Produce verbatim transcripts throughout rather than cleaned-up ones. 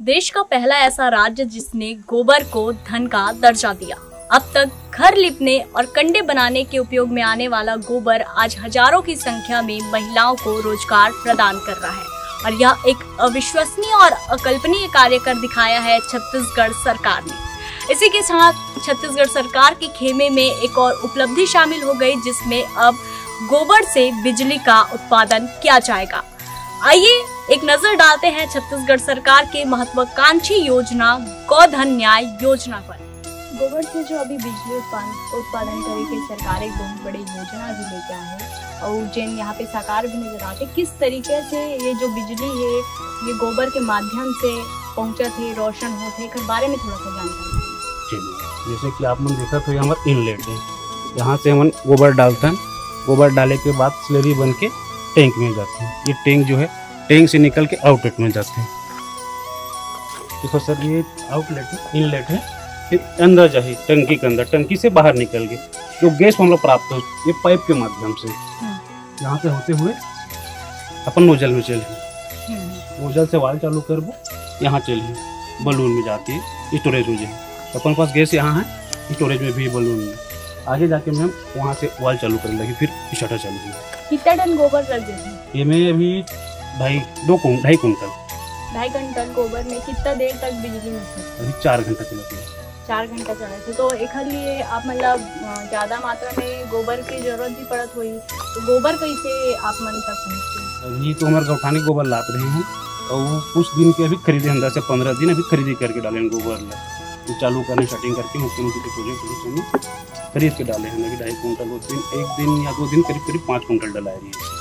देश का पहला ऐसा राज्य जिसने गोबर को धन का दर्जा दिया। अब तक घर लिपने और कंडे बनाने के उपयोग में आने वाला गोबर आज हजारों की संख्या में महिलाओं को रोजगार प्रदान कर रहा है और यह एक अविश्वसनीय और अकल्पनीय कार्य कर दिखाया है छत्तीसगढ़ सरकार ने। इसी के साथ छत्तीसगढ़ सरकार के खेमे में एक और उपलब्धि शामिल हो गई, जिसमें अब गोबर से बिजली का उत्पादन किया जाएगा। आइए एक नजर डालते हैं छत्तीसगढ़ सरकार के महत्वाकांक्षी योजना गोधन न्याय योजना पर। गोबर से जो अभी बिजली उत्पादन करे के सरकार एक बहुत बड़ी योजना भी लेके आए है और जिन यहाँ पे साकार भी नजर आते, किस तरीके से ये जो बिजली है ये गोबर के माध्यम से पहुँचत है, रोशन होते है, बारे में थोड़ा सा जानकारी। जैसे कि आप मन देखा तो ये हमारे इनलेट है, यहाँ से हम गोबर डालते हैं, गोबर डाले के बाद स्लरी बन के टैंक में जाते हैं। ये टैंक जो है टैंक से निकल के आउटलेट में जाते हैं। देखो सर ये आउटलेट है, इनलेट है, फिर अंदर जाए टंकी के अंदर, टंकी से बाहर निकल के जो गैस हम लोग प्राप्त हो ये पाइप के माध्यम से यहाँ से होते हुए अपन नोजल में चलिए, नोजल से वाल चालू कर वो यहाँ चलिए बलून में जाती है, स्टोरेज हो जाए। अपन पास गैस यहाँ है, स्टोरेज में भी बलून में आगे जाके मैम वहाँ से वाल चालू कर लगी, फिर शटर चालू हुई। कितना टन गोबर लग जाए? ये में अभी ढाई दो ढाई कुंटल ढाई कुंटल गोबर में कितना देर तक बिजली मिल सकती है? अभी चार घंटा चलाती है। चार घंटा चला थे तो एक लिए आप मतलब ज़्यादा मात्रा में गोबर की जरूरत भी पड़त हुई, तो गोबर कैसे आप मन तक पहुँचते? अभी तो हमारे गौठानी गोबर लात रहे हैं और वो कुछ दिन के अभी खरीदे, अंदर से पंद्रह दिन अभी खरीदी करके डाले गोबर ला, तो चालू करने स्टार्टिंग करके मुख्यमंत्री के प्रोजेक्ट में खरीद के डाले हैं। अभी ढाई कुंटल दो दिन एक दिन या दो दिन करीब करीब पाँच कुंटल डला रही है।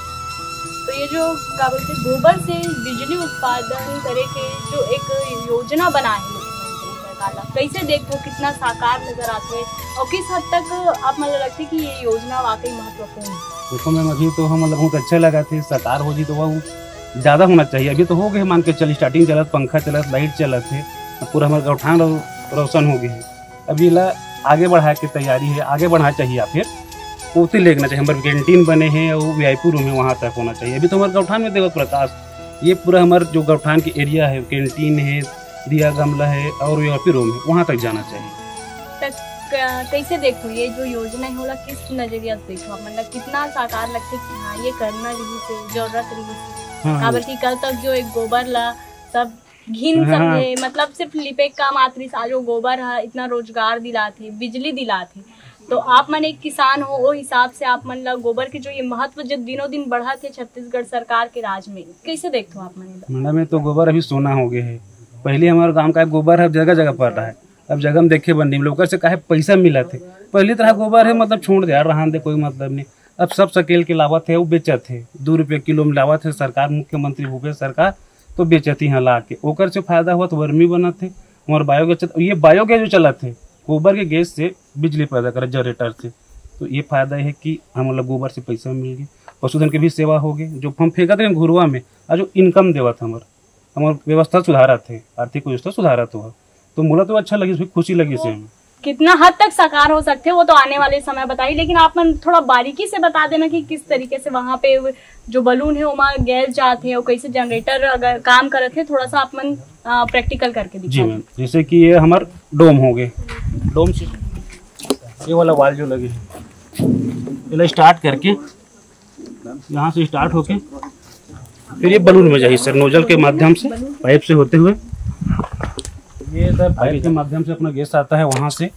तो ये जो क्या बोलते हैं गोबर से बिजली उत्पादन करे के जो एक योजना बना है मुख्यमंत्री सरकार, कैसे देखो कितना साकार नजर आते हैं और किस हद तक आप मतलब लगती कि ये योजना वाकई महत्वपूर्ण है? देखो मैम अभी तो हम मतलब बहुत अच्छा लगा थे, सरकार हो जी तो वह ज़्यादा होना चाहिए। अभी तो हो गए मान के चल, स्टार्टिंग चलत, पंखा चलत, लाइट चलत है, पूरा हमारा गौठान रोशन हो गए। अभी ला आगे बढ़ा के तैयारी है, आगे बढ़ना चाहिए या फिर पोते लेना चाहिए। हमारे कैंटीन बने हैं और वीआईपी रूम है, वहाँ तक होना चाहिए। अभी तो हमारे गौठान में देखो प्रकाश, ये पूरा हमारे जो गौठान की एरिया है, कैंटीन है, दिया गमला है और वीआईपी रूम है, वहाँ तक जाना चाहिए। तक कैसे देखो ये जो योजना है होला किस नजरिया से देखो, मतलब कितना साकार लगते कि हाँ ये करना रही से जरूरत रही से, हाँ, हाँ। कल तक जो एक गोबर ला सब घिन हाँ, समझे, मतलब सिर्फ लिपे का मात्र सा जो गोबर है इतना रोजगार दिला थे, बिजली दिला थे। तो आप मन एक किसान हो, वो हिसाब से आप मन ला गोबर के जो ये महत्व जो दिनों दिन बढ़ा थे छत्तीसगढ़ सरकार के राज में, कैसे देखते हो आप मन? मंडा में तो गोबर अभी सोना हो गए है। पहले हमारे गांव का गोबर है जगह जगह पड़ रहा है, अब जगह में देखे बनने लोग से कहे पैसा मिला थे। पहली तरह गोबर है मतलब छोड़ दे रहा दे कोई मतलब नहीं, अब सब सकेल के लावत है, वो बेचत है, दो रुपये किलो में लावत है सरकार, मुख्यमंत्री भूपेश सरकार तो बेचती हैं ला के, ओकर से फायदा हुआ तो वर्मी बना थे और बायोगैस, ये बायोगैस जो चला थे गोबर के गैस से बिजली पैदा करे जनरेटर से, तो ये फायदा है कि हम लोग गोबर से पैसा मिल गए, पशुधन की भी सेवा हो गई, जो हम फेंका थे घुरुआ में और जो इनकम देवा था हमारे हमारे व्यवस्था सुधारा थे, आर्थिक व्यवस्था सुधारा तो तो मुला तो अच्छा लगी, खुशी लगी से। कितना हद तक साकार हो सकते वो तो आने वाले समय बताइए, लेकिन आप मन थोड़ा बारीकी से बता देना कि किस तरीके से वहाँ पे जो बलून है वहाँ गैस जाते हैं और कैसे जनरेटर अगर काम करते हैं, थोड़ा सा आप मन प्रैक्टिकल करके दिखाइए। जी मैम, जैसे कि ये हमारे डोम हो गए, डोम से ये वाला वाल जो लगे है स्टार्ट करके यहाँ से स्टार्ट होके फिर ये बलून में जाइए सर, नोजल के माध्यम से पाइप से होते हुए ये सर पाइप के माध्यम से अपना गैस आता है, वहाँ से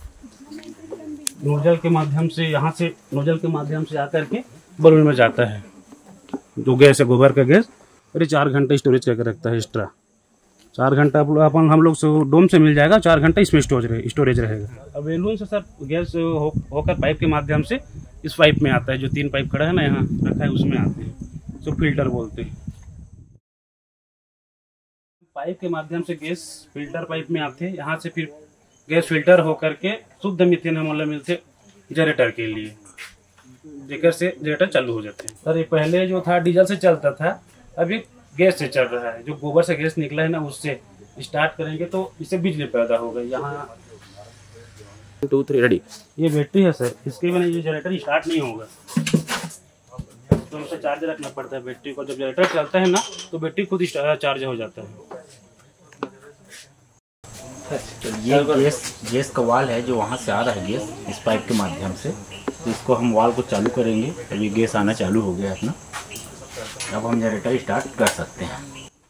नोजल के माध्यम से यहाँ से नोजल के माध्यम से आकर के बलून में जाता है जो गैस है, गोबर का गैस। अरे चार घंटे स्टोरेज करके रखता है एक्स्ट्रा, चार घंटा अपन हम लोग से डोम से मिल जाएगा, चार घंटा इसमें स्टोरेज रहे स्टोरेज रहेगा। अब बलून से सर गैस हो, होकर पाइप के माध्यम से इस पाइप में आता है, जो तीन पाइप खड़ा है ना यहाँ रखा है उसमें आते हैं, जो फिल्टर बोलते हैं। पाइप के माध्यम से गैस फिल्टर पाइप में आते हैं, यहाँ से फिर गैस फिल्टर होकर के शुद्ध मीथेन हम मिलते जनरेटर के लिए, जेकर से जनरेटर चालू हो जाते हैं। सर ये पहले जो था डीजल से चलता था, अभी गैस से चल रहा है, जो गोबर से गैस निकला है ना उससे स्टार्ट करेंगे तो इससे बिजली पैदा होगा। यहाँ टू थ्री रेडी, ये बैटरी है सर, इसके बिना ये जनरेटर स्टार्ट नहीं होगा, तो उसे चार्ज रखना पड़ता है बैटरी को। जब जनरेटर चलता है ना तो बैटरी खुद चार्ज हो जाता है। तो ये गैस गैस का वाल है जो वहाँ से आ रहा है गैस इस पाइप के माध्यम से। तो इसको हम वाल को चालू करेंगे। अभी गैस आना चालू हो गया अपना। अब हम जनरेटर स्टार्ट कर सकते हैं।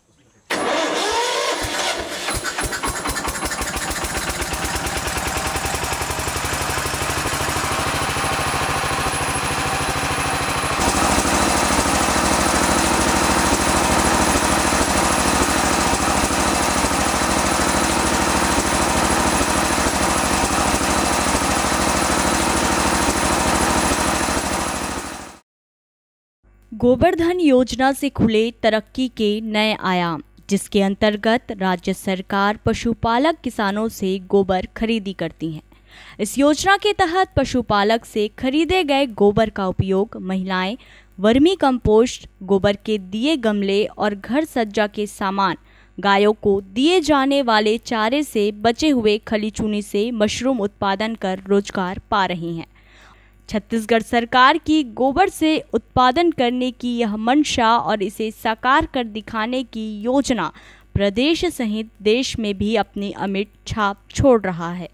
गोबरधन योजना से खुले तरक्की के नए आयाम, जिसके अंतर्गत राज्य सरकार पशुपालक किसानों से गोबर खरीदी करती है। इस योजना के तहत पशुपालक से खरीदे गए गोबर का उपयोग महिलाएं वर्मी कंपोस्ट, गोबर के दिए गमले और घर सज्जा के सामान, गायों को दिए जाने वाले चारे से बचे हुए खली चूनी से मशरूम उत्पादन कर रोजगार पा रही हैं। छत्तीसगढ़ सरकार की गोबर से उत्पादन करने की यह मंशा और इसे साकार कर दिखाने की योजना प्रदेश सहित देश में भी अपनी अमिट छाप छोड़ रहा है।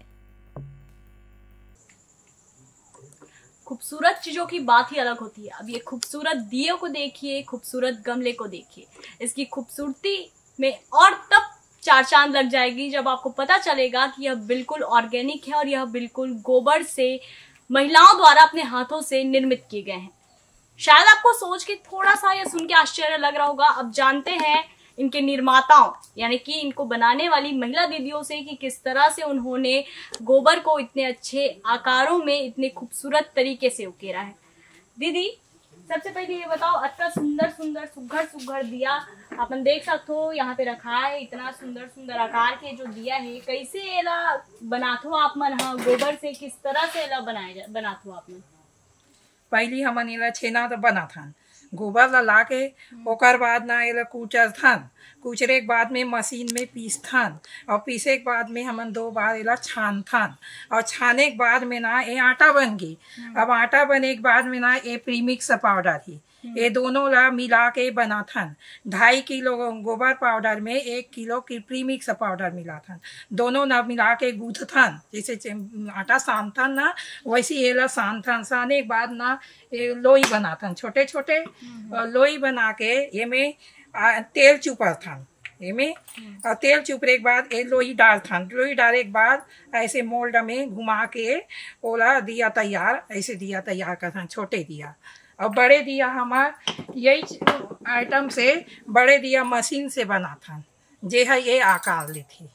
खूबसूरत चीजों की बात ही अलग होती है। अब ये खूबसूरत दिए को देखिए, खूबसूरत गमले को देखिए, इसकी खूबसूरती में और तब चार चांद लग जाएगी जब आपको पता चलेगा कि यह बिल्कुल ऑर्गेनिक है और यह बिल्कुल गोबर से महिलाओं द्वारा अपने हाथों से निर्मित किए गए हैं। शायद आपको सोच के थोड़ा सा या सुन के आश्चर्य लग रहा होगा। अब जानते हैं इनके निर्माताओं यानी कि इनको बनाने वाली महिला दीदियों से कि किस तरह से उन्होंने गोबर को इतने अच्छे आकारों में इतने खूबसूरत तरीके से उकेरा है। दीदी, सबसे पहले ये बताओ, इतना सुंदर सुंदर सुघर सुघर दिया अपन देख सकते हो यहाँ पे रखा है। इतना सुंदर सुंदर आकार के जो दिया है, कैसे एला बनाथो आप मन? हाँ, गोबर से किस तरह से एला बनाए बनाथो आप मन? पहली हमन एला छेना तो बना था, गोबर ला लाके ओकर बाद ना एला कूचर थान, कूचरे के बाद में मशीन में पीस थान और पीसे के बाद में हमन दो बार एला छान थान और छाने के बाद में ना ये आटा बन गई। अब आटा बने के बाद में ना ये प्रीमिक्स पाउडर ही ये दोनों ला मिला के बना थान। ढाई किलो गोबर पाउडर में एक किलो की प्रीमिक्स पाउडर मिला था, दोनों ना मिला के गूंथ थान। जैसे आटा सान थान ना वैसे ये ला सान थान। साने के बाद ना ये लोई बना थान, छोटे छोटे लोई बना के ये में तेल चुपर थान। ये में और तेल चुपरे के बाद ये लोई डाल थान। लोई डाले के बाद ऐसे मोल्ड में घुमा के ओला दिया तैयार, ऐसे दिया तैयार कर थान, छोटे दिया। और बड़े दिया हमार यही आइटम से बड़े दिया मशीन से बना था, जे है ये आकार ली थी।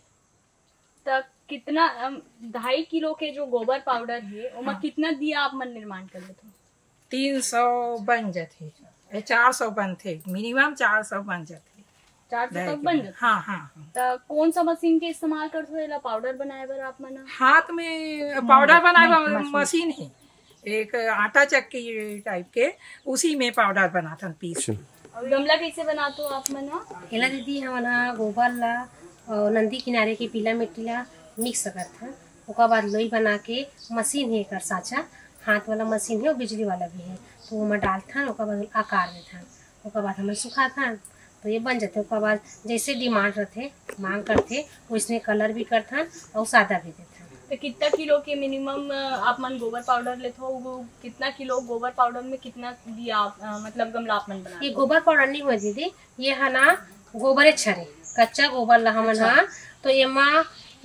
तब कितना ढाई किलो के जो गोबर पाउडर है उसमें हाँ। कितना दिया आप मन निर्माण कर लेते? तीन सौ बन जाते, चार सौ बन थे, मिनिमम चार सौ बन जाते। चार सौ तक बन जाते? हाँ हाँ, हाँ। तो कौन सा मशीन के इस्तेमाल करते हो पाउडर बनाए बर आप मन? हाथ में पाउडर बनाए मशीन है, एक आटा चक्की टाइप के, उसी में पाउडर बना था पीस। और गमला कैसे बनाते हो आप मन? हेला दीदी हमन गोबर ला और नंदी किनारे के पीला मिट्टी ला मिक्स करता, ओकर बाद लोई बना के मशीन है कर साचा, हाथ वाला मशीन है और बिजली वाला भी है, तो वो डालता ओकर बाद आकार में था, ओकर बाद हमें सुखा था तो ये बन जाते। ओकर बाद जैसे डिमांड रहते मांग करते वैसने कलर भी करता और सादा भी देता। तो कितना किलो के मिनिमम आप मन गोबर पाउडर लेते हो? वो कितना किलो गोबर पाउडर में कितना दिया आ, मतलब गमला आप मन बना? ये गोबर पाउडर नहीं हुआ दीदी, ये है ना गोबर छरे कच्चा गोबर ला हमन हाँ, तो ये माँ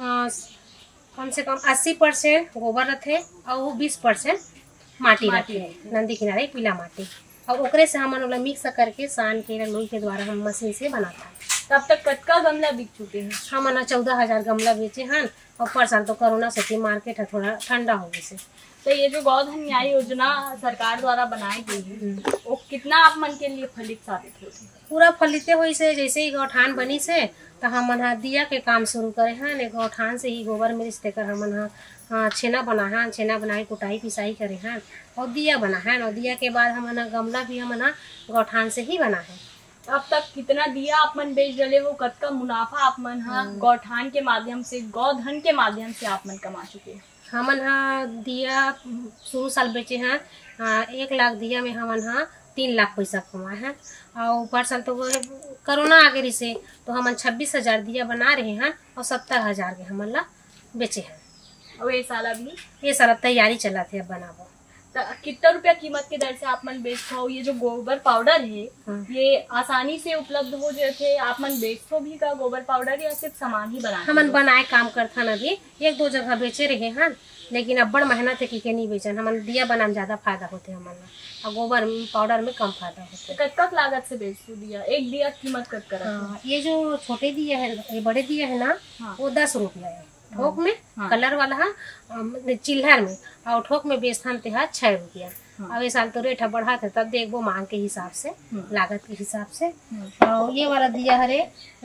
कम से कम अस्सी परसेंट गोबर रहते और बीस परसेंट माटी रहती है, नंदी किनारे पीला माटी, और ओकरे से हमन ओला मिक्स करके सान के लोई के द्वारा हम मशीन से बनाता है। तब तक कतका गमला बिक चुके हैं? हमन चौदह हजार गमला बेचे हैं और पर साल तो कोरोना से मार्केट है थोड़ा ठंडा हो गई से। तो ये जो गोधन न्याय योजना सरकार द्वारा बनाई गई है वो कितना आप मन के लिए फलित साबित होती है? पूरा फलित हुई से जैसे ही गौठान बनी से तो हमन हा दिया के काम शुरू करे हैं। गौठान से ही गोबर मिर्च देकर हमन हा छेना बना है, छेना बनाए कुटाई पिसाई करे हैं और दिया बना है, और दिया के बाद हमन गमला भी हमन गौठान से ही बना है। अब तक कितना दिया आप मन बेच डले हो? कतका मुनाफा आप मन हा गौठान के माध्यम से, गौधन के माध्यम से आप मन कमा चुके हैं? हमन हा दिया शुरू साल बेचे हैं एक लाख दिया में हमन हा तीन लाख पैसा कमाए हैं। और ऊपर साल तो वो कोरोना आ गई से तो हम छब्बीस हजार दिया बना रहे हैं और सत्तर हजार के हमन ला बेचे हैं। और ये साल अभी ये सारा तैयारी चला थे अब बनाबो। तो कितना रुपया कीमत के दर से आप मन बेचते हो? ये जो गोबर पाउडर है ये आसानी से उपलब्ध हो जाते, आप मन बेचते हो भी का गोबर पाउडर या सिर्फ सामान ही बनाते? हमन बनाए काम करथन, अभी एक दो जगह बेचे रहे हैं लेकिन अब बड़ मेहनत है कि नहीं बेचन। हमन दिया बनाने ज्यादा फायदा होते हमन ला और गोबर पाउडर में कम फायदा होते। कतक लागत से बेचते दिया? एक दिया कीमत कत कर? हाँ, ये जो छोटे दिया है, ये बड़े दिया है ना, हाँ। वो दस रुपया है ठोक में, हाँ। कलर वाला है चिल्हर में, और ठोक में बेचथन ते है छह रुपया। हाँ। अब इस साल तो रेट बढ़ा थे तब देखो मांग के हिसाब से, लागत के हिसाब से। और ये वाला दिया है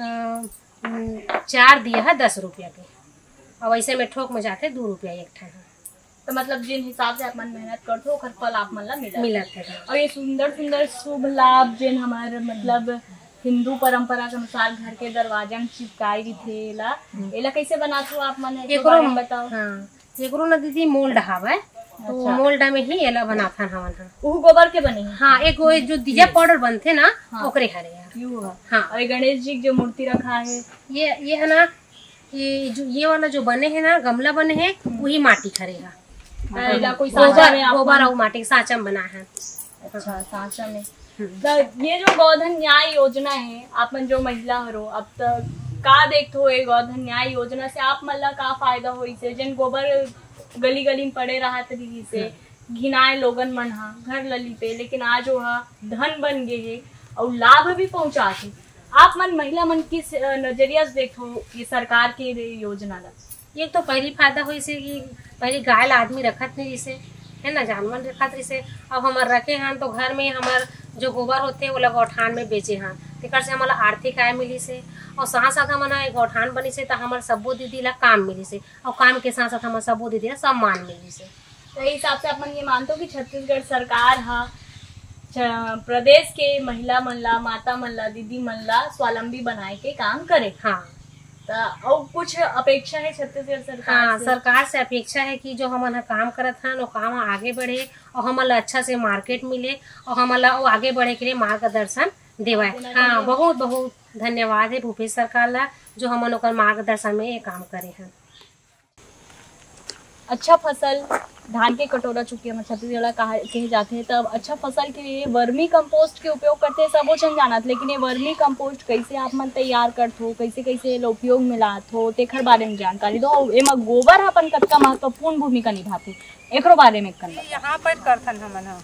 चार दिया है दस रुपया के, और ऐसे में ठोक में जाते दो रुपया एक ठन। तो मतलब जिन हिसाब से आप मन मेहनत करते हो फल आप मन ला मिला मिलत है। और ये सुंदर सुंदर शुभ लाभ जिन हमारे मतलब हिंदू परंपरा के अनुसार घर के दरवाजा में चिपकाई थे, एला एला कैसे बनाते हो आप मन? एकरो बताओ। हाँ, एकरो ना दीदी मोल्ड हवा तो अच्छा। मोल्ड में ही एला बनाथन हमन। वो गोबर के बने? हाँ, एक वो जो दिया पाउडर बनते ना, हाँ। ओकरे हरे। हाँ, और गणेश जी जो मूर्ति रखा है ये ये है ना, ये जो ये वाला जो बने है ना गमला बने हैं वही माटी खरे है। कोई गोबर गोबर और माटी के सांचा में बना है। अच्छा, सांचा में। तो ये जो गोधन न्याय योजना है आप मन जो महिला हो अब तक का देखते हो, ये गोधन न्याय योजना से आप मन ला का फायदा होई से? जिन गोबर गली गली में पड़े रहा तरीके से घिनाए लोगन मन हा घर लली पे, लेकिन आज वो धन बन गए है और लाभ भी पहुंचाते। आप मन महिला मन किस नजरिया से देखो ये सरकार के योजना ला? एक तो पहली फायदा हुई से कि पहले गाय ला आदमी रखत नहीं जैसे है ना, जानवर रखत जैसे। अब हमार रखे हैं तो घर में हमार जो गोबर होते वो गौठान में बेचे हैं, तेकर से हमारा आर्थिक आय मिली से, और साथ साथ हमारा गौठान बनी से तो हमारे सबो दीदी ला काम मिली से, और काम के साथ साथ हमारे सबो दीदी ला सम्मान मिली से। तो इस हिसाब से अपन ये मानते हो कि छत्तीसगढ़ सरकार हा प्रदेश के महिला मन ला, माता मन ला, दीदी मन ला स्वावलंबी बनाए के काम करे। हाँ, और कुछ अपेक्षा है छत्तीसगढ़ सरकार हाँ, से? सरकार से अपेक्षा है कि जो हमारा काम करत हैं वो काम आगे बढ़े और हमारा अच्छा से मार्केट मिले और हमारा वो आगे बढ़े के लिए मार्गदर्शन देवाए। हाँ, बहुत बहुत धन्यवाद है भूपेश सरकार ला जो हम लोग मार्गदर्शन में ये काम करे हैं। अच्छा फसल धान के कटोरा चुकी हम छत्तीसगढ़ कहे जाते हैं, तब अच्छा फसल के लिए वर्मी कंपोस्ट के उपयोग करते हैं सबो जन जानत, लेकिन ये वर्मी कंपोस्ट कैसे आप मन तैयार करते हो, कैसे कैसे उपयोग में लात हो, तेखर बारे में जानकारी दो। एमा गोबर अपन कतका महत्वपूर्ण भूमिका निभाते एकरो बारे में करना। यहाँ पर करथन हमन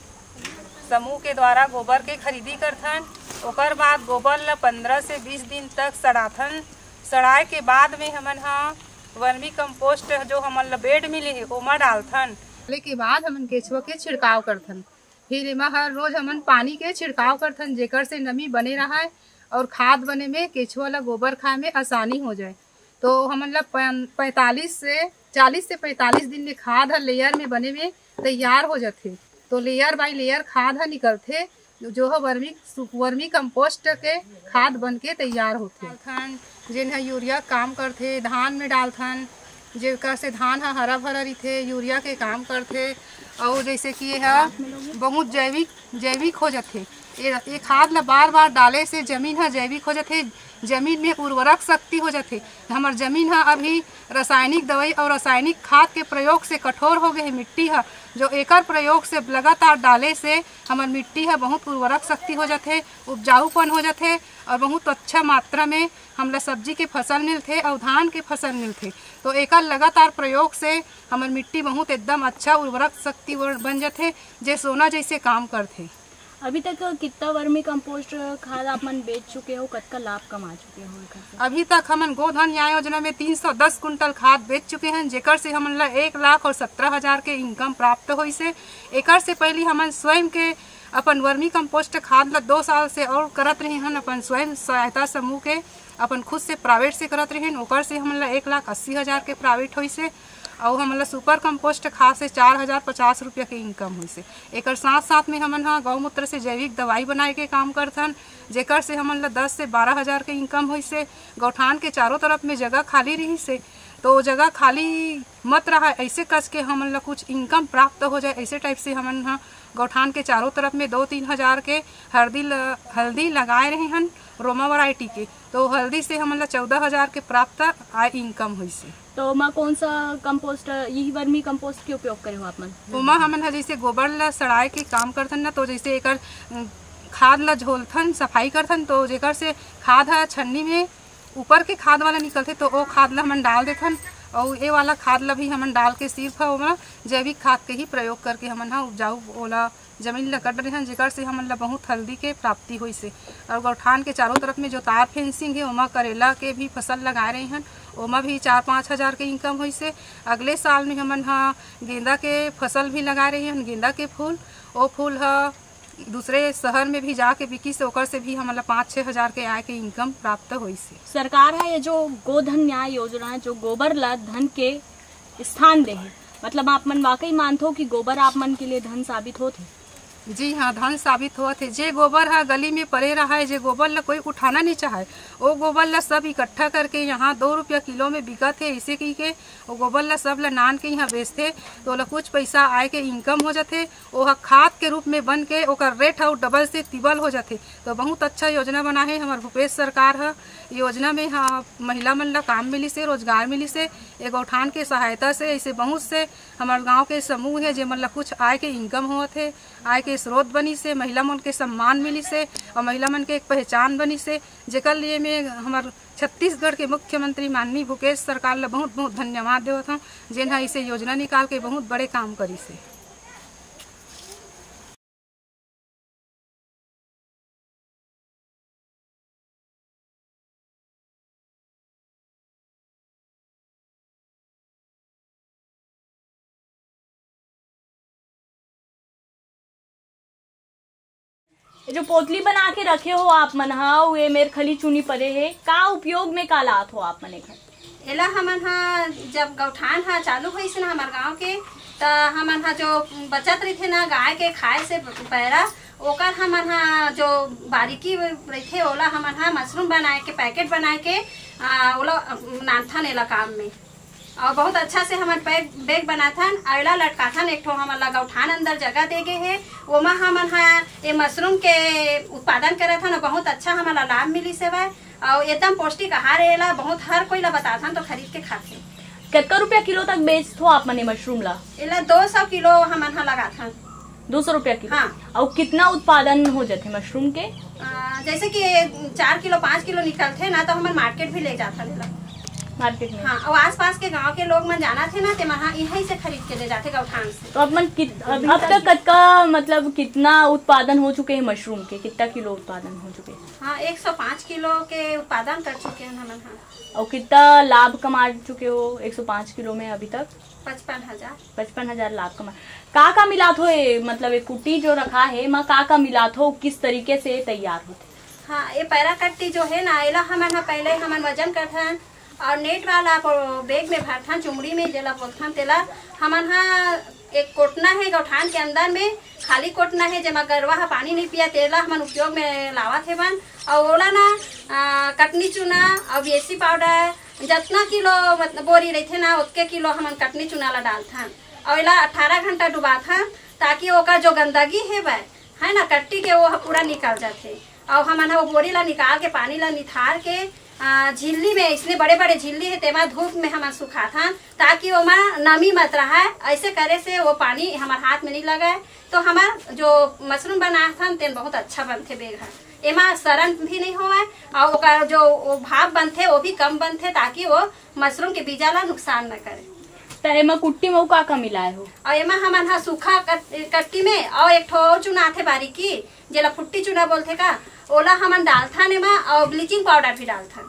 समूह के द्वारा गोबर के खरीदी करथन, ओकर बाद गोबर ला पंद्रह से बीस दिन तक सड़ाथन। सड़ाए के बाद में हमन हाँ वर्मी कंपोस्ट जो हमन ला बेड मिले है ओमा डालथन। के बाद हमन केचुआ के छिड़काव करथन, फिर एमा हर रोज हमन पानी के छिड़काव करथन जेकर से नमी बने रहा और खाद बने में केचुआ ला गोबर खाए में आसानी हो जाए। तो हमन ला पैंतालीस से चालीस से पैंतालीस दिन में खाद हर लेयर में बने में तैयार हो जाते, तो लेयर बाई लेयर खाद हर निकलते जो है वर्मी वर्मी कंपोस्ट के खाद बन के तैयार होते। जिन यूरिया काम करते धान में डालथन जेकर से धान हा हरा भरा रही यूरिया के काम करते, और जैसे कि यह बहुत जैविक जैविक हो जाते। ये खाद ला बार बार डाले से जमीन हा जैविक हो जाते, जमीन में उर्वरक शक्ति हो जाते। हमार जमीन हा अभी रासायनिक दवाई और रासायनिक खाद के प्रयोग से कठोर हो गए है मिट्टी हा, जो एकर प्रयोग से लगातार डाले से हमार मिट्टी हा बहुत उर्वरक शक्ति हो जाते, उपजाऊपन हो जाते और बहुत अच्छा मात्रा में हमला सब्जी के फसल मिलते और धान के फसल मिलते। तो एकर लगातार प्रयोग से हमार मिट्टी बहुत एकदम अच्छा उर्वरक शक्ति बन जाते जे सोना जैसे काम करते। अभी तक कितना वर्मी कंपोस्ट खाद आप मन बेच चुके हो, कतका लाभ कमा चुके हो? अभी तक हमन गोधन न्याय योजना में तीन सौ दस कुंटल खाद बेच चुके हैं, जेकर से हमन ला एक लाख और सत्रह हजार के इनकम प्राप्त हुई से। एकर से पहले हमन स्वयं के अपन वर्मी कंपोस्ट खाद ला दो साल से और करत रही हन, अपन स्वयं सहायता समूह के अपन खुद से प्राइवेट से करत रही, ओकर से हमन ला एक लाख अस्सी हजार के प्राइवेट हुई से, और हमन ला सुपर कंपोस्ट खाद से चार हजार पचास रुपया के इनकम हुई से। एकर साथ साथ में हमन हाँ गौमूत्र से जैविक दवाई बनाए के काम करथन, जेकर से हमन ला दस से बारह हजार के इनकम हुई से। गौठान के चारों तरफ में जगह खाली रही से, तो जगह खाली मत रहा ऐसे कस के हमन ला कुछ इनकम प्राप्त हो जाए, ऐसे टाइप से हमन हाँ गौठान के चारों तरफ में दो तीन हजार के हल्दी ल, हल्दी लगाए रहे हन रोमा वैरायटी के, तो हल्दी से हमन ला चौदह हजार के प्राप्त आय इनकम हुई से। तो माँ कौन सा कंपोस्ट, यही वर्मी कंपोस्ट के उपयोग करे हो आप मन? उमा हमन हा जैसे गोबर ला सड़ाए के काम करथन ना, तो जैसे एकर खाद ला झोलथन सफाई करथन, तो जेकर से खाद हा छन्नी में ऊपर के खाद वाला निकलते, तो वो खाद ला हमन डाल देथन और ये वाला खाद ला भी हमन डाल के सिर्फ ओमा जैविक खाद के ही प्रयोग करके हमन हा उपजाऊ ओला जमीन ला कट रहे हैं, जेकर से हमन ला बहुत हल्दी के प्राप्ति हुई से। और गौठान के चारों तरफ में जो तार फेंसिंग है ओमा करेला के भी फसल लगाए रहे हैं, ओमा भी चार पाँच हजार के इनकम हुई से। अगले साल में हमन हा गेंदा के फसल भी लगाए रहे हैं, गेंदा के फूल, वो फूल हा दूसरे शहर में भी जाके बिकी से ओकर से भी हमारा पाँच छः हजार के आय के इनकम प्राप्त हुई से। सरकार है ये जो गोधन न्याय योजना है, जो गोबर ला धन के स्थान दे है, मतलब आप मन वाकई मानते हो कि गोबर आप मन के लिए धन साबित होते? जी हाँ, धन साबित हुआ थे। जे गोबर है गली में पड़े रहा है, जे गोबर ला कोई उठाना नहीं चाहे, वो गोबर ला सब इकट्ठा करके यहाँ दो रुपया किलो में बिका थे। इसे की के वो गोबर ला सब ला नान के यहाँ बेचते, तो ला कुछ पैसा आए के इनकम हो जाते। वो खाद के रूप में बन के ओकर रेट और डबल से तिबल हो जाते। तो बहुत अच्छा योजना बना है हमारे भूपेश सरकार है। योजना में हाँ महिला मन ला काम मिली से, रोजगार मिली से, एक गौठान के सहायता से ऐसे बहुत से हमारे गाँव के समूह है जे मन ला कुछ आय के इनकम हुआ थे, आय के स्रोत बनी से, महिला मन के सम्मान मिली से और महिला मन के एक पहचान बनी से, जेकर लिए मैं हमारे छत्तीसगढ़ के मुख्यमंत्री माननीय भूपेश सरकार ला बहुत बहुत धन्यवाद देवत हूँ, जिन्हा इसे योजना निकाल के बहुत बड़े काम करी से। जो पोतली बना के रखे हो आप मन हा, वे मेर खली चुनी पड़े है, का उपयोग में का लात हो आप मने घर? एला हमन हा जब गौठान हा चालू हुई से ना हमारे गांव के, त हमन हा जो बचत रही थे ना गाय के खाए से पैरा, ओकर हमन हा जो बारीकी रही ओला हमन हा मशरूम बनाए के पैकेट बनाए के आ, ओला नाथन एला काम में, और बहुत अच्छा से हमारे बैग बैग बनाथन, अला लटकाथन। एक ठो हमारा गौठान अंदर जगह दे गए है, ओमा हमन हा ये मशरूम के उत्पादन करथन और बहुत अच्छा हमारा लाभ मिली से बा। और एकदम पौष्टिक आहार एला बहुत हर कोई ला बताथन, तो खरीद के खाथे। कितना रुपया किलो तक बेचते हो आप मने मशरूम ला? एला दो सौ किलो हमन हा लगाथन। दो सौ रुपया किलो? हाँ। और कितना उत्पादन हो जाते मशरूम के? आ, जैसे कि चार किलो पाँच किलो निकलते ना, तो हमारे मार्केट भी ले जाथन एला मार्केट में। हाँ, और आसपास के गांव के लोग मन जाना थे ना, ते मन यहीं से खरीद के ले जाते गौठान से। तो अब मन कित, अब तक कतका मतलब कितना उत्पादन हो चुके हैं मशरूम के? कितना किलो उत्पादन हो चुके हैं? हाँ, एक सौ पाँच किलो के उत्पादन कर चुके हैं हमन। हाँ। और कितना लाभ कमा चुके हो एक सौ पाँच किलो में अभी तक? पचपन हजार पचपन हजार लाभ कमा। का का मिलात हो मतलब एक कुट्टी जो रखा है माँ, का का मिलात हो, किस तरीके से तैयार होते? हाँ, ये पैरा कट्टी जो है ना, एला हमन हा पहले हमन वजन करथन और नेट वाला बैग में भरथन, चुमड़ी में जेला बोलथन तेला हमन हा एक कोटना है गौठान के अंदर में, खाली कोटना है जेमा गरवा हा पानी नहीं पिया, तेला हमन उपयोग में लावत है बन। और ओला ना आ, कटनी चूना और बीएससी पाउडर जितना किलो मतलब बोरी रहते ना उतके किलो हमन कटनी चूना ला डालथन और एला अठारह घंटा डुबाथन, ताकि ओका जो गंदगी है वह है ना कट्टी के वो पूरा निकल जाते। और हमन वो बोरी ला निकाल के पानी ला निथार के झिल्ली में, इसलिए बड़े बड़े झिल्ली है तेमा धूप में हमन सुखाथन, ताकि वो में नमी मत रहा। ऐसे करे से वो पानी हमारे हाथ में नहीं लगे, तो हमार जो मशरूम बनाथन तेन बहुत अच्छा बनते बेग है। एमा सरन भी नहीं होवे और ओकर जो भाप बनते वो भी कम बनते, ताकि वो मशरूम के बीजा ला नुकसान न करे। तो एमा कुट्टी में का का मिलाए हो? और एमा हमन हा सूखा कट्टी में और एक ठो चूना आथे बारीकी जेला फुट्टी चूना बोलते का, ओला हमन डालथन एमा और ब्लीचिंग पाउडर भी डालथन।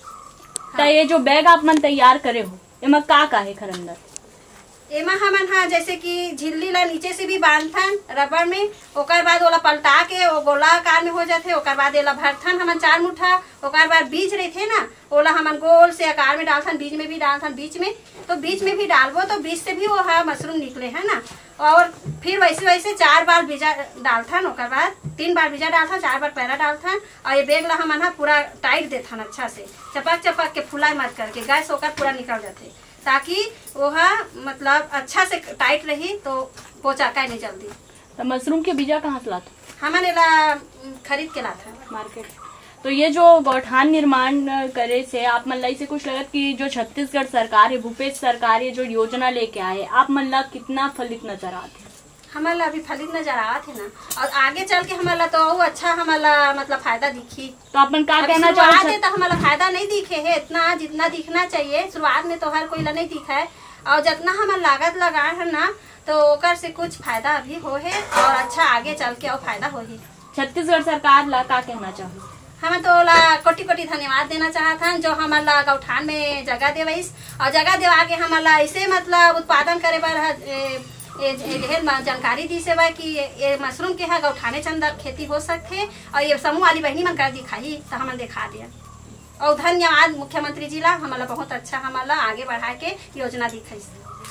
तो ये जो बैग आप मन तैयार करे हो एमा का का है खर अंदर? एमा हमन हा जैसे कि झिल्ली ला नीचे से भी बांधथन रबर में, ओकर बाद ओला पलटा के वो गोला आकार में हो जाते। ओकर बाद एला भरथन हमन चार मुठा, ओकर बाद बीज रहते ना ओला हमन गोल से आकार में डालथन, बीज में भी डालथन बीच में, तो बीच में भी डालबो तो बीज से भी वो हा मशरूम निकले है ना। और फिर वैसे वैसे चार बार बीजा डालथन, ओकर बाद तीन बार बीजा डालथन, चार बार पैरा डालथन। और ये बैग ला हमन हा पूरा टाइट देथन, अच्छा से चपक चपक के फुला मत करके, गैस ओकर पूरा निकल जाते, ताकि वो मतलब अच्छा से टाइट रही तो पोचाका नहीं जल्दी। तो मशरूम के बीजा कहाँ से लाते? हमने ला खरीद के लाता मार्केट। तो ये जो गौठान निर्माण करे से आप मन से कुछ लगत कि जो छत्तीसगढ़ सरकार है, भूपेश सरकार ये जो योजना लेके आए, आप मन ला कितना फलित नजर आते? हमारा अभी फलित नजर आत है ना, और आगे चल के हमारा तो और अच्छा हमारा मतलब फायदा दिखी। तो अपन क्या कहना चाहते? तो हमारा फायदा नहीं दिखे है इतना जितना दिखना चाहिए। शुरुआत में तो हर कोई ला नहीं दिखा है, और जितना हमारा लागत लगा है ना तो ओकर से कुछ फायदा अभी हो है, और अच्छा आगे चल के और फायदा हो ही। छत्तीसगढ़ सरकार ला क्या कहना चाहो? हम तो ला कोटि कोटि धन्यवाद देना चाहत हन जो हमारा गौठान में जगह देवैस, और जगह देवा के हमारा ऐसे मतलब उत्पादन करे बर ढेर जानकारी दी से बा कि ये मशरूम के यहाँ गौठाने चंदर खेती हो सकते, और ये समूह वाली बहनी मन कर दिखाई तो हमन दिखा दिया। और धन्यवाद मुख्यमंत्री जी ला, हमारा बहुत अच्छा हमारा आगे बढ़ा के योजना दिखाई।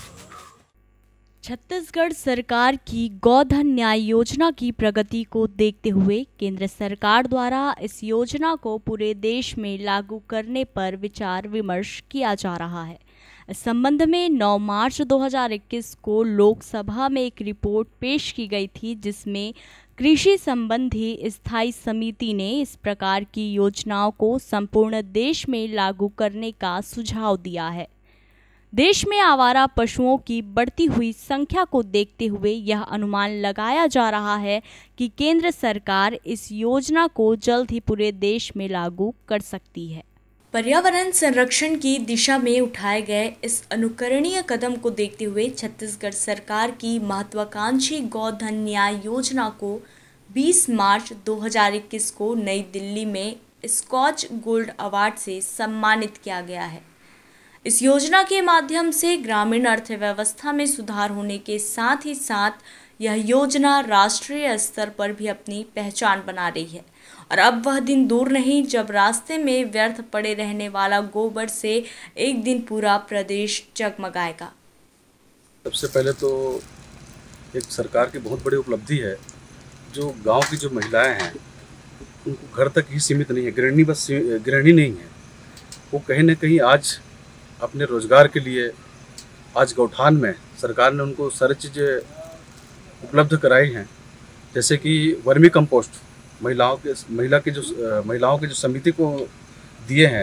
छत्तीसगढ़ सरकार की गौधन न्याय योजना की प्रगति को देखते हुए केंद्र सरकार द्वारा इस योजना को पूरे देश में लागू करने पर विचार विमर्श किया जा रहा है। इस संबंध में नौ मार्च दो हज़ार इक्कीस को लोकसभा में एक रिपोर्ट पेश की गई थी, जिसमें कृषि संबंधी स्थायी समिति ने इस प्रकार की योजनाओं को संपूर्ण देश में लागू करने का सुझाव दिया है। देश में आवारा पशुओं की बढ़ती हुई संख्या को देखते हुए यह अनुमान लगाया जा रहा है कि केंद्र सरकार इस योजना को जल्द ही पूरे देश में लागू कर सकती है। पर्यावरण संरक्षण की दिशा में उठाए गए इस अनुकरणीय कदम को देखते हुए छत्तीसगढ़ सरकार की महत्वाकांक्षी गौधन न्याय योजना को बीस मार्च दो हज़ार इक्कीस को नई दिल्ली में स्कॉच गोल्ड अवार्ड से सम्मानित किया गया है। इस योजना के माध्यम से ग्रामीण अर्थव्यवस्था में सुधार होने के साथ ही साथ यह योजना राष्ट्रीय स्तर पर भी अपनी पहचान बना रही है, और अब वह दिन दूर नहीं जब रास्ते में व्यर्थ पड़े रहने वाला गोबर से एक दिन पूरा प्रदेश जगमगाएगा। सबसे पहले तो एक सरकार की बहुत बड़ी उपलब्धि है, जो गांव की जो महिलाएं हैं उनको घर तक ही सीमित नहीं है, गृहिणी बस गृहिणी नहीं है, वो कहीं ना कहीं आज अपने रोजगार के लिए आज गौठान में सरकार ने उनको सारी चीज़ें उपलब्ध कराई हैं, जैसे कि वर्मी कंपोस्ट महिलाओं के महिला की जो महिलाओं की जो समिति को दिए हैं,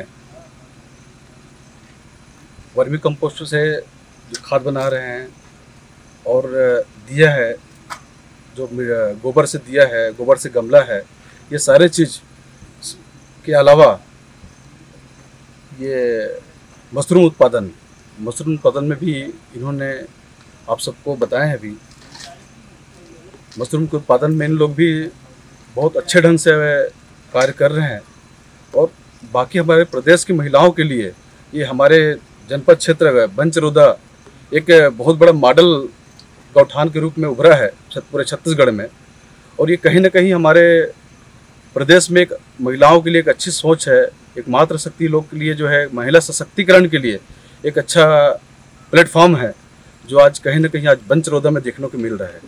वर्मी कंपोस्ट से जो खाद बना रहे हैं, और दिया है जो गोबर से दिया है, गोबर से गमला है, ये सारे चीज़ के अलावा ये मशरूम उत्पादन मशरूम उत्पादन में भी इन्होंने आप सबको बताया है। भी मशरूम के उत्पादन में इन लोग भी बहुत अच्छे ढंग से कार्य कर रहे हैं, और बाकी हमारे प्रदेश की महिलाओं के लिए ये हमारे जनपद क्षेत्र बंचरोदा एक बहुत बड़ा मॉडल गौठान के रूप में उभरा है पूरे छत्तीसगढ़ में। और ये कहीं ना कहीं हमारे प्रदेश में एक महिलाओं के लिए एक अच्छी सोच है, एक मातृ शक्ति लोग के लिए जो है महिला सशक्तिकरण के लिए एक अच्छा प्लेटफॉर्म है, जो आज कहीं ना कहीं आज बंचरोदा में देखने को मिल रहा है।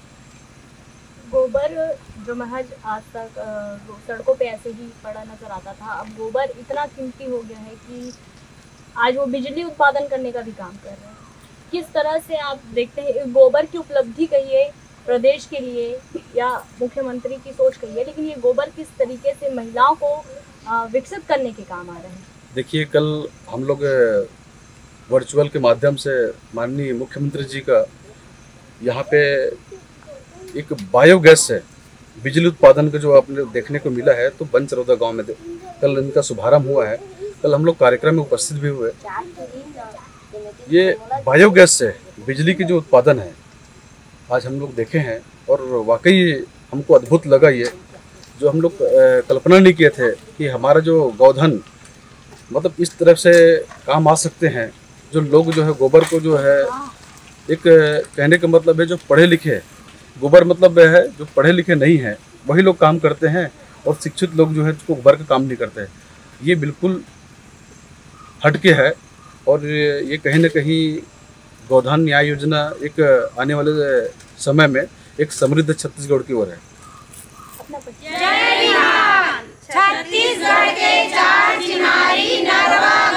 गोबर जो महज आज तक सड़कों पे ऐसे ही पड़ा नजर आता था, अब गोबर इतना कीमती हो गया है कि आज वो बिजली उत्पादन करने का भी काम कर रहे हैं। किस तरह से आप देखते हैं गोबर की उपलब्धि कहिए प्रदेश के लिए या मुख्यमंत्री की सोच कहिए, लेकिन ये गोबर किस तरीके से महिलाओं को विकसित करने के काम आ रहे हैं? देखिए, कल हम लोग वर्चुअल के माध्यम से माननीय मुख्यमंत्री जी का यहाँ पे एक बायोगैस से बिजली उत्पादन का जो आपने देखने को मिला है, तो बंचरोदा गांव में कल इनका शुभारंभ हुआ है। कल हम लोग कार्यक्रम में उपस्थित भी हुए। ये बायोगैस से बिजली की जो उत्पादन है आज हम लोग देखे हैं, और वाकई हमको अद्भुत लगा। ये जो हम लोग कल्पना नहीं किए थे कि हमारा जो गौधन मतलब इस तरफ से काम आ सकते हैं। जो लोग जो है गोबर को जो है एक कहने का मतलब है जो पढ़े लिखे, गोबर मतलब है जो पढ़े लिखे नहीं हैं वही लोग काम करते हैं, और शिक्षित लोग जो है उसको गोबर का काम नहीं करते हैं। ये बिल्कुल हटके है, और ये कहीं ना कहीं गौधन न्याय योजना एक आने वाले समय में एक समृद्ध छत्तीसगढ़ की ओर है। छत्तीसगढ़ के चार चिन्हारी नरवा